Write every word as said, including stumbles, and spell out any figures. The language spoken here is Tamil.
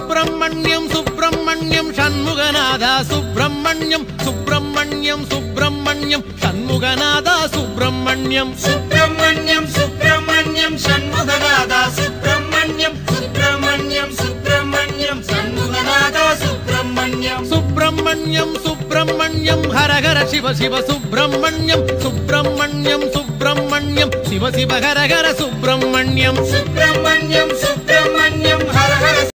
சுப்பிரமணியம் சுப்பிரமணியம் சண்முகநாதா சுப்பிரமணியம் சுப்பிரமணியம் சுப்பிரமணியம் சண்முகநாதா சுப்பிரமணியம் சுப்பிரமணியம் சுப்பிரமணியம் சண்முகநாதா சுப்பிரமணியம் சுப்பிரமணியம் சுப்பிரமணியம் சண்முகநாதா சுப்பிரமணியம் சுப்பிரமணியம் சுப்பிரமணியம் ஹர ஹர சிவ சிவ சுப்பிரமணியம் சுப்பிரமணியம் சுப்பிரமணியம் சிவ சிவ ஹர ஹர சுப்பிரமணியம் சுப்பிரமணியம் சுப்பிரமணியம் ஹர ஹர